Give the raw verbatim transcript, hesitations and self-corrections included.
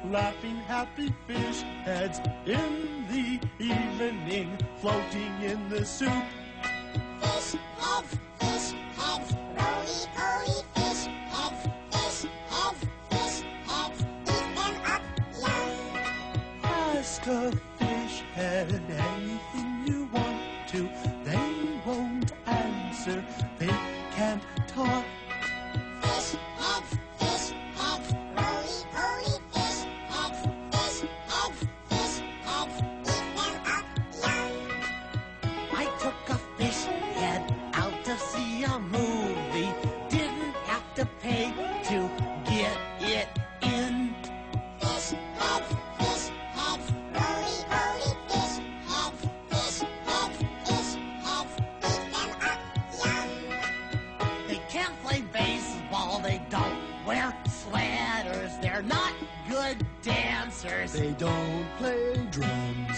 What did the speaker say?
laughing happy fish heads in the evening, floating in the soup. Fish heads, fish heads, roly-poly fish heads, fish heads, fish heads, eat them up young. Ask a fish head anything you want to, they won't answer, they can't talk. Fish heads, fish heads, roly-poly fish heads, fish heads, fish heads, eat them up young. I took a fish head out to see a movie. Didn't have to pay to get it in. Fish heads, fish heads, roly-poly fish heads, fish heads, fish heads, eat them up young. They can't play baseball, they don't wear sweaters, they're not good dancers. They don't play drums.